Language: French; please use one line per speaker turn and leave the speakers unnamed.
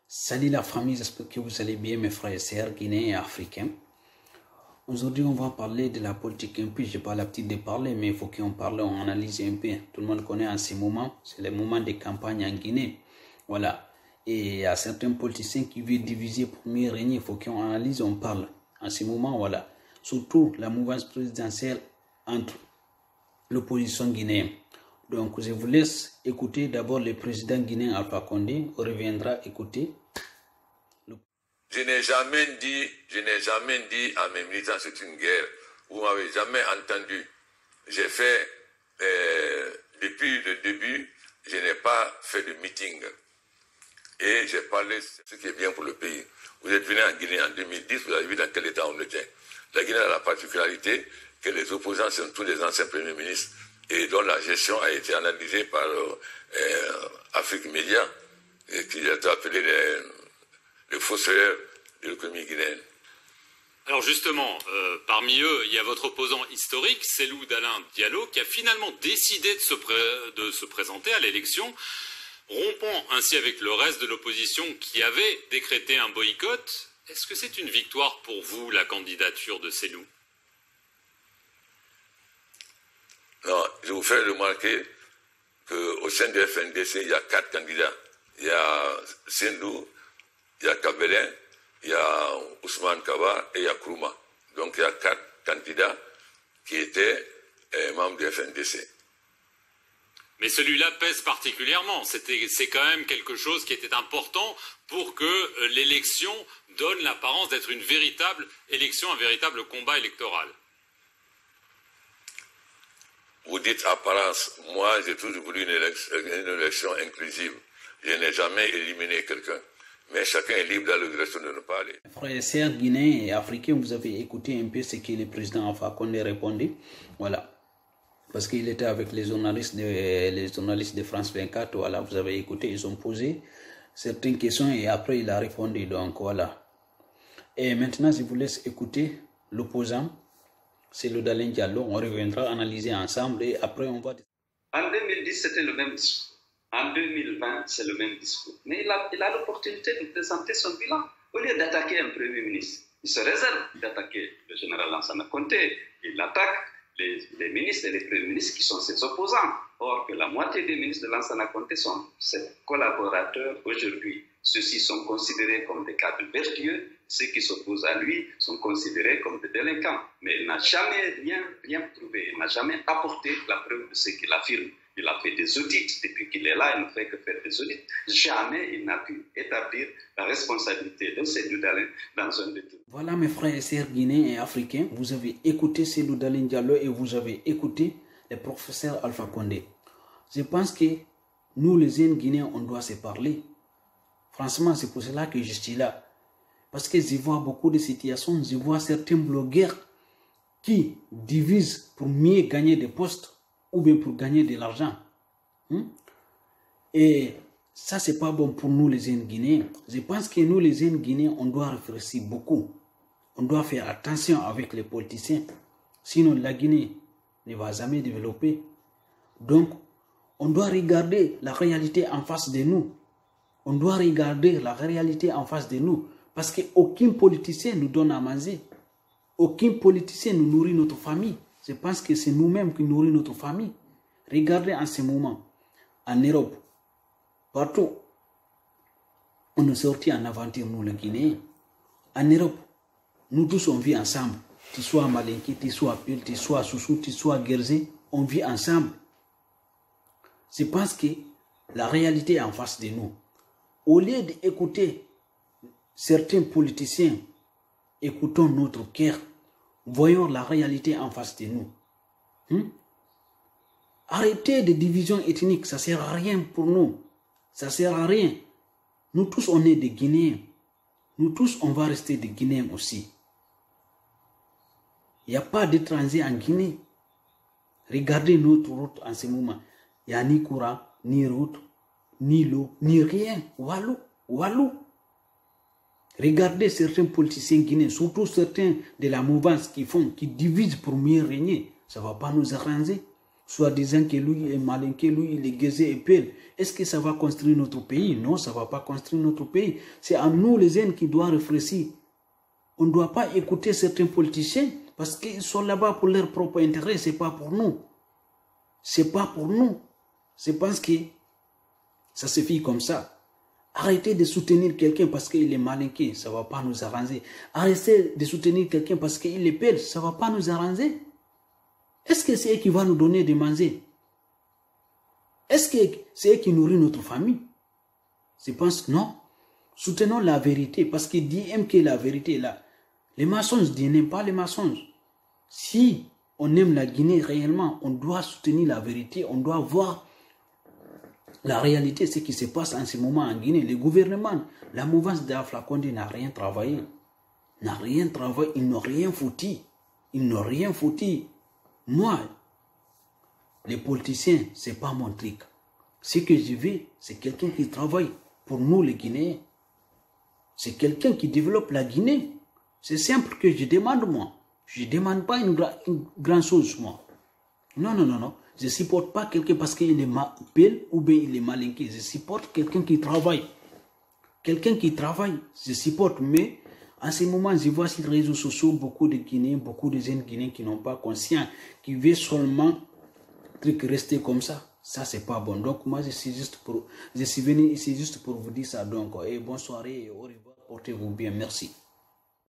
Salut la famille, j'espère que vous allez bien mes frères et sœurs guinéens et africains. Aujourd'hui on va parler de la politique un peu, je n'ai pas l'habitude de parler mais il faut qu'on parle, on analyse un peu. Tout le monde connaît en ce moment, c'est le moment de campagne en Guinée. Voilà, et il y a certains politiciens qui veulent diviser pour mieux régner, il faut qu'on analyse, on parle. En ce moment, voilà, surtout la mouvance présidentielle entre l'opposition guinéenne. Donc, je vous laisse écouter d'abord le président guinéen Alpha Condé. On reviendra écouter.
Je n'ai jamais dit à mes militants c'est une guerre. Vous m'avez jamais entendu. J'ai fait, depuis le début, je n'ai pas fait de meeting. Et j'ai parlé de ce qui est bien pour le pays. Vous êtes venu en Guinée en 2010, vous avez vu dans quel état on était. La Guinée a la particularité que les opposants sont tous les anciens premiers ministres et dont la gestion a été analysée par Afrique Média, qui a été appelé les fossoyeurs de l'économie guinéenne.
Alors justement, parmi eux, il y a votre opposant historique, Cellou Dalein Diallo, qui a finalement décidé de se présenter à l'élection, rompant ainsi avec le reste de l'opposition qui avait décrété un boycott. Est-ce que c'est une victoire pour vous, la candidature de Cellou ?
Non, je vous fais remarquer qu'au sein du FNDC, il y a 4 candidats. Il y a Sendou, il y a Kabelin, il y a Ousmane Kaba et il y a Kourouma. Donc il y a 4 candidats qui étaient membres du FNDC.
Mais celui-là pèse particulièrement. C'est quand même quelque chose qui était important pour que l'élection donne l'apparence d'être une véritable élection, un véritable combat électoral.
Vous dites apparence. Moi, j'ai toujours voulu une élection inclusive. Je n'ai jamais éliminé quelqu'un. Mais chacun est libre dans la direction de ne pas aller.
Frères et sœurs guinéens et africains, vous avez écouté un peu ce que le président Alpha Condé répondait. Voilà. Parce qu'il était avec les journalistes de France 24. Voilà, vous avez écouté, ils ont posé certaines questions et après il a répondu. Donc voilà. Et maintenant, je vous laisse écouter l'opposant. C'est le Dalein Diallo, on reviendra analyser ensemble et après on va...
En 2010, c'était le même discours. En 2020, c'est le même discours. Mais il a l'opportunité de présenter son bilan. Au lieu d'attaquer un Premier ministre, il se réserve d'attaquer le général Lansana Conté. Il attaque les ministres et les premiers ministres qui sont ses opposants. Or que la moitié des ministres de Lansana Conté sont ses collaborateurs aujourd'hui. Ceux-ci sont considérés comme des cadres vertueux. Ceux qui s'opposent à lui sont considérés comme des délinquants. Mais il n'a jamais rien prouvé. Il n'a jamais apporté la preuve de ce qu'il affirme. Il a fait des audits. Depuis qu'il est là, il ne fait que faire des audits. Jamais il n'a pu établir la responsabilité de Cellou Dalein dans un détour.
Voilà mes frères et sœurs guinéens et africains. Vous avez écouté Cellou Dalein Diallo et vous avez écouté le professeur Alpha Condé. Je pense que nous les jeunes Guinéens, on doit se parler. Franchement, c'est pour cela que je suis là. Parce que je vois beaucoup de situations, je vois certains blogueurs qui divisent pour mieux gagner des postes ou bien pour gagner de l'argent. Et ça, c'est pas bon pour nous les jeunes Guinéens. Je pense que nous les jeunes Guinéens, on doit réfléchir beaucoup. On doit faire attention avec les politiciens. Sinon, la Guinée ne va jamais développer. Donc, on doit regarder la réalité en face de nous. On doit regarder la réalité en face de nous. Parce qu'aucun politicien nous donne à manger. Aucun politicien nous nourrit notre famille. Je pense que c'est nous-mêmes qui nourrissons notre famille. Regardez en ce moment, en Europe, partout, on est sortis en aventure, nous les Guinéens. En Europe, nous tous on vit ensemble. Tu sois Malinké, tu sois Pile, tu sois Soussou, tu sois Guerzé, on vit ensemble. Je pense que la réalité est en face de nous. Au lieu d'écouter certains politiciens, écoutons notre cœur. Voyons la réalité en face de nous. Arrêtez des divisions ethniques, ça ne sert à rien pour nous. Ça ne sert à rien. Nous tous, on est des Guinéens. Nous tous, on va rester des Guinéens aussi. Il n'y a pas d'étrangers en Guinée. Regardez notre route en ce moment. Il n'y a ni courant, ni route, ni l'eau, ni rien. Walou. Regardez certains politiciens guinéens, surtout certains de la mouvance qui divisent pour mieux régner. Ça ne va pas nous arranger. soit disant que lui est malinqué, lui il est gaisé et pêle. Est-ce que ça va construire notre pays? Non, ça ne va pas construire notre pays. C'est à nous les jeunes qui doivent réfléchir. On ne doit pas écouter certains politiciens parce qu'ils sont là-bas pour leur propre intérêt. Ce n'est pas pour nous. Ce n'est pas pour nous. C'est parce que ça se fait comme ça. Arrêtez de soutenir quelqu'un parce qu'il est malinqué, ça ne va pas nous arranger. Arrêtez de soutenir quelqu'un parce qu'il est pêle, ça ne va pas nous arranger. Est-ce que c'est eux qui vont nous donner de manger? Est-ce que c'est eux qui nourrissent notre famille? Je pense que non. Soutenons la vérité parce qu'il dit même que la vérité est là. Les mensonges, Dieu n'aime pas les mensonges. Si on aime la Guinée réellement, on doit soutenir la vérité, on doit voir la réalité, ce qui se passe en ce moment en Guinée. Le gouvernement, la mouvance d'Alpha Condé n'a rien travaillé. N'a rien travaillé, ils n'ont rien foutu. Ils n'ont rien foutu. Moi, les politiciens, ce n'est pas mon truc. Ce que je veux, c'est quelqu'un qui travaille pour nous les Guinéens. C'est quelqu'un qui développe la Guinée. C'est simple que je demande moi. Je ne demande pas une grande chose moi. Non, non, non, non. Je ne supporte pas quelqu'un parce qu'il est pêle ou bien il est malinqué. Je supporte quelqu'un qui travaille. Quelqu'un qui travaille, je supporte. Mais en ce moment, je vois sur les réseaux sociaux beaucoup de Guinéens, beaucoup de jeunes Guinéens qui n'ont pas conscience, qui veulent seulement rester comme ça. Ça, c'est pas bon. Donc, moi, je suis venu ici juste pour vous dire ça. Donc, bonne soirée et au revoir. Portez-vous bien. Merci.